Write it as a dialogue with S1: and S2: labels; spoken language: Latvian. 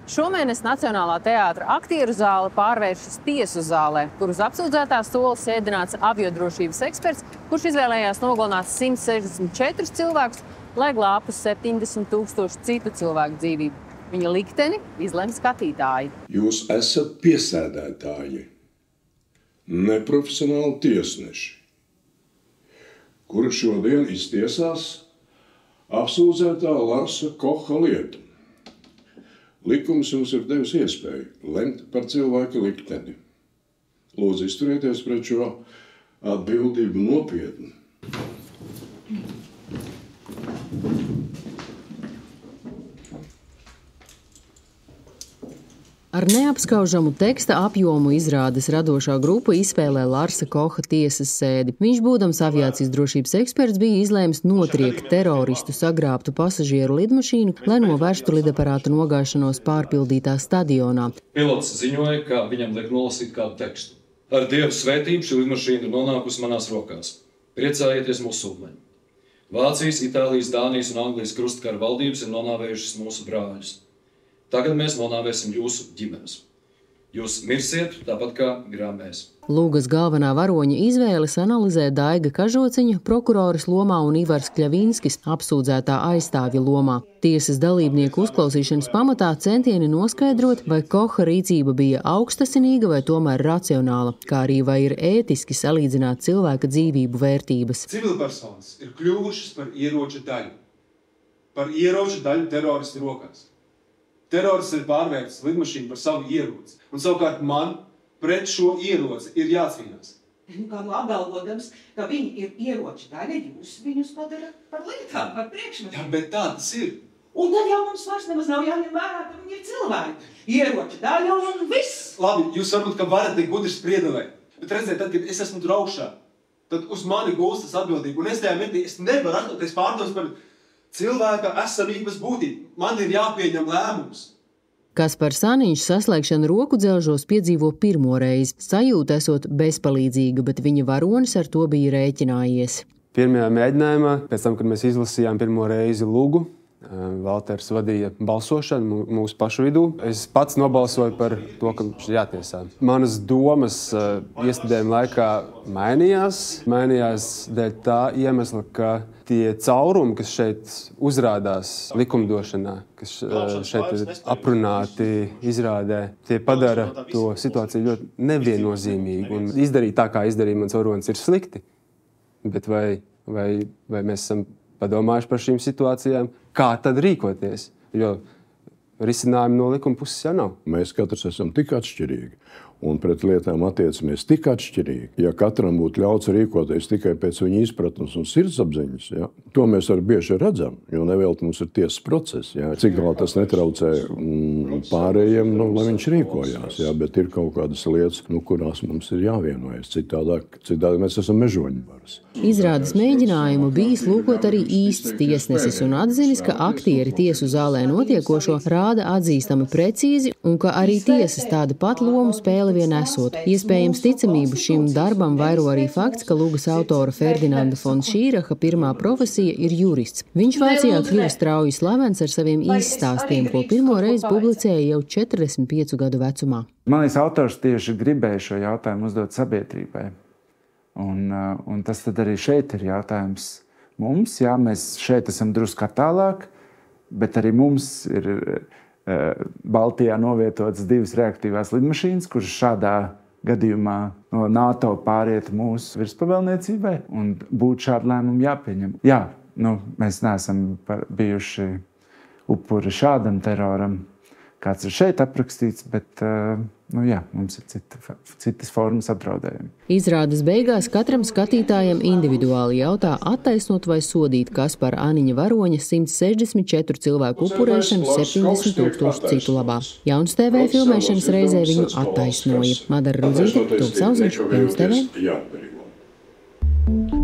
S1: Šomēnes Nacionālā teātra aktieru zāle pārvēršas tiesu zālē, kur uz apsūdzētā sola sēdināts aviodrošības eksperts, kurš izvēlējās nogalināt 164 cilvēkus, lai glābtu 70 000 citu cilvēku dzīvību. Viņa likteni izlem skatītāji.
S2: Jūs esat piesēdētāji, neprofesionāli tiesneši, kuri šodien iztiesās apsūdzētā Larsa Koha lietu. Likums jums ir devis iespēju lemt par cilvēka likteni. Lūdzu, izturieties pret šo atbildību nopietni.
S1: Ar neapskaužamu teksta apjomu izrādes radošā grupa izspēlē Larsa Koha tiesas sēdi. Viņš, būdams aviācijas drošības eksperts, bija izlēmis notriekt teroristu sagrābtu pasažieru lidmašīnu, lai novērstu lidaparāta nogāšanos pārpildītā stadionā.
S3: Pilots ziņoja, ka viņam liek nolasīt kādu tekstu. Ar Dievu svētību šī lidmašīna ir nonākusi manās rokās. Priecājieties, musulmaņi! Vācijas, Itālijas, Dānijas un Anglijas krustkara valdības ir nonāvējušas mūsu brāļus. Tagad mēs nonāvēsim jūsu ģimenes. Jūs mirsiet tāpat kā mirām mēs.
S1: Lūgas galvenā varoņa izvēles analizē Daiga Kažociņa prokuroras lomā un Ivars Kļavinskis apsūdzētā aizstāvja lomā. Tiesas dalībnieku uzklausīšanas pamatā centieni noskaidrot, vai Koha rīcība bija augstasinīga vai tomēr racionāla, kā arī vai ir ētiski salīdzināt cilvēka dzīvību vērtības.
S4: Civilpersonas ir kļuvušas par ieroču daļu. Par ieroču daļu teroristu rokās. Terorists ir pārvērtis lidmašīnu par savu ieroci. Un savukārt man pret šo ieroci ir jācīnās.
S5: Kādu apgalvodams, ka viņi ir ieroči daļa, jūs viņus padara par lietām, par priekšmetiem.
S4: Jā, bet tā tas ir.
S5: Un tad jau mums vairs nemaz nav jāņem vērā, ka viņi ir cilvēki. Ieroči daļa un viss.
S4: Labi, jūs varbūt, ka varat tik gudri spriedelēt. Bet redziet, tad, kad es esmu tur augšā, tad uz mani gulstas atbildība. Un es tajā mirklī, es nevaru atļauties pārdomas par cilvēka esamības būtību. Man ir jāpieņem lēmums.
S1: Kaspars Saniņš saslēgšanu roku dzelžos piedzīvo pirmo reizi. Sajūta esot bezpalīdzīga, bet viņa varonis ar to bija rēķinājies.
S6: Pirmajā mēģinājumā, pēc tam, kad mēs izlasījām pirmo reizi Lugu, Valters vadīja balsošanu mūsu pašu vidū. Es pats nobalsoju par to, ka viņš ir jātiesā. Manas domas iestudējuma laikā mainījās dēļ tā iemesla, ka tie caurumi, kas šeit uzrādās likumdošanā, kas šeit ir aprunāti izrādē, tie padara to situāciju ļoti neviennozīmīgu. Un izdarīt tā, kā izdarīja mans varonis, ir slikti. Bet vai mēs esam padomājuši par šīm situācijām, kā tad rīkoties? Jo risinājumi no likuma puses jau nav.
S2: Mēs katrs esam tik atšķirīgi un pret lietām attiecamies tik atšķirīgi. Ja katram būtu ļauts rīkoties tikai pēc viņa izpratnes un sirdsapziņas, ja, to mēs arī bieži redzam, jo nevēlti mums ir tiesas process. Ja. Cik galā tas netraucē pārējiem, lai viņš rīkojās, ja, bet ir kaut kādas lietas, kurās mums ir jāvienojas. Citādi mēs esam mežoņu varas.
S1: Izrādes mēģinājumu bijis lūkot arī īsts tiesnesis un atzinis, ka aktieri tiesu zālē notiekošo rāda atzīstami precīzi un ka arī tiesas tāda pat lomu spēle vien esot. Iespējams ticamību šim darbam vairo arī fakts, ka Lugas autora Ferdinanda fon Šīraha pirmā profesija ir jurists. Viņš Vācijā kļuva strauji slavens ar saviem īststāstiem, ko pirmo reizi publicēja jau 45 gadu vecumā.
S7: Man liekas, autors tieši gribēja šo jautājumu uzdot sabiedrībai. Un tas tad arī šeit ir jautājums mums. Jā, mēs šeit esam drusku tālāk, bet arī mums ir Baltijā novietotas 2 reaktīvās lidmašīnas, kuras šādā gadījumā no NATO pāriet mūsu virspavēlniecībai un būtu šādu lēmumu jāpieņem. Jā, mēs neesam bijuši upuri šādam teroram, kāds ir šeit aprakstīts, bet mums ir citas formas apdraudējumi.
S1: Izrādes beigās katram skatītājam individuāli jautā attaisnot vai sodīt Kaspara Aniņa varoņa 164 cilvēku upurēšanu 70 000 citu labā. Jauns TV filmēšanas reizē viņu attaisnoja. Madara Rudzīte, Tūps Auziņš, Jauns TV.